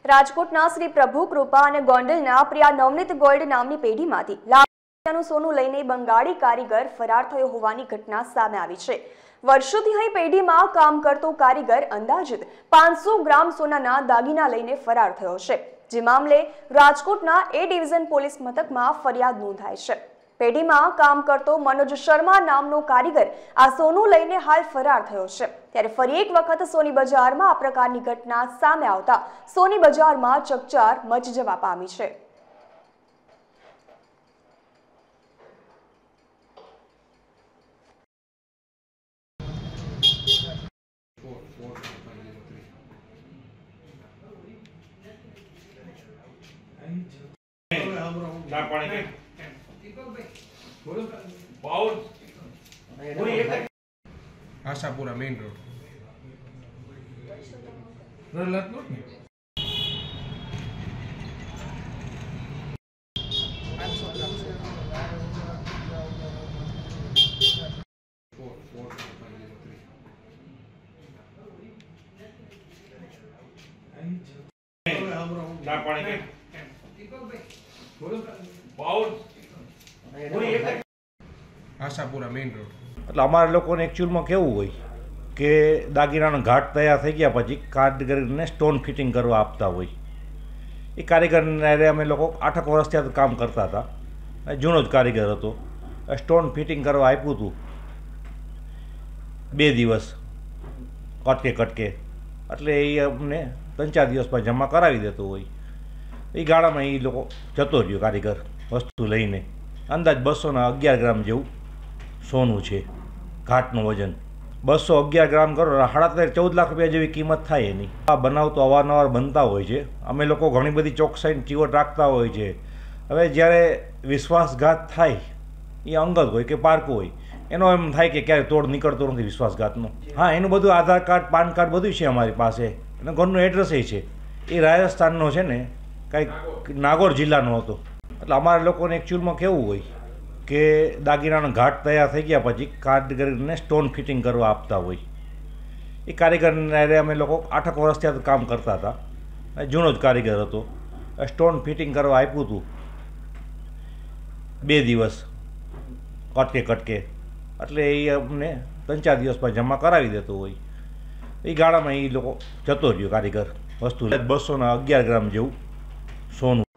રાજકોટના શ્રી પ્રભુ કૃપા અને ગોંડલના પ્રિયા નવનીત ગોલ્ડ નામની પેઢીમાંથી લાખનું સોનું લઈને બંગાળી કારીગર ફરાર થયો હોવાની ઘટના સામે આવી છે। વર્ષોથી અહીં પેઢીમાં કામ કરતો કારીગર અંદાજિત 500 ગ્રામ સોનાના દાગીના લઈને ફરાર થયો છે, જે મામલે રાજકોટના એ ડિવિઝન પોલીસ મથકમાં ફરિયાદ નોંધાઈ છે। પેઢીમાં કામ કરતો મનોજ શર્મા નામનો કારીગર આ સોનું લઈને હાલ ફરાર થયો છે। ત્યારે ફરી એક વખત સોની બજારમાં આ પ્રકારની ઘટના સામે આવતા સોની બજારમાં ચકચાર મચી જવા પામી છે। Ashapura main road Ashapura main road. એટલે અમારા લોકોને એકચ્યુઅલમાં કેવું હોય કે દાગીનાનો ઘાટ તૈયાર થઈ ગયા પછી કારીગરને સ્ટોન ફિટિંગ કરવા આપતા હોય। એ કારીગરને અમે લોકો 8 વર્ષથી આ કામ કરતા હતા, જૂનો જ કારીગર હતો। સ્ટોન ફિટિંગ કરવા આપ્યું હતું 2 દિવસ કટકે એટલે એ અમને 3-4 દિવસમાં જમા કરાવી દેતો હોય। એ ગાળામાં એ લોકો જતો રહ્યો કારીગર વસ્તુ લઈને। અંદાજ 211 ગ્રામ જેવું સોનું છે, ઘાટનું વજન 211 ગ્રામ કરો 14 લાખ રૂપિયા જેવી કિંમત થાય એની। આ બનાવ તો અવારનવાર બનતા હોય છે, અમે લોકો ઘણી બધી ચોકસાઈની ચીવટ રાખતા હોય છે। હવે જ્યારે વિશ્વાસઘાત થાય એ અંગત હોય કે પારકું હોય, એનો એમ થાય કે ક્યારે તોડ નીકળતો નથી વિશ્વાસઘાતનો। હા, એનું બધું આધાર કાર્ડ, પાન કાર્ડ બધું છે અમારી પાસે, અને ઘરનું એડ્રેસ એ છે। એ રાજસ્થાનનો છે ને, કાંઈક નાગોર જિલ્લાનો હતો। એટલે અમારા લોકોને એકચ્યુઅલમાં કેવું હોય કે દાગીનાનો ઘાટ તૈયાર થઈ ગયા પછી કારીગરને સ્ટોન ફિટિંગ કરવા આપતા હોય। એ કારીગરને અમે લોકો 8 વર્ષથી આ કામ કરતા હતા, જૂનો જ કારીગર હતો। સ્ટોન ફિટિંગ કરવા આપ્યું હતું 2 દિવસ કટકે એટલે એ અમને 3-4 દિવસમાં જમા કરાવી દેતો હોય। એ ગાળામાં એ લોકો જતો રહ્યો કારીગર વસ્તુ 211 ગ્રામ જેવું સોનું।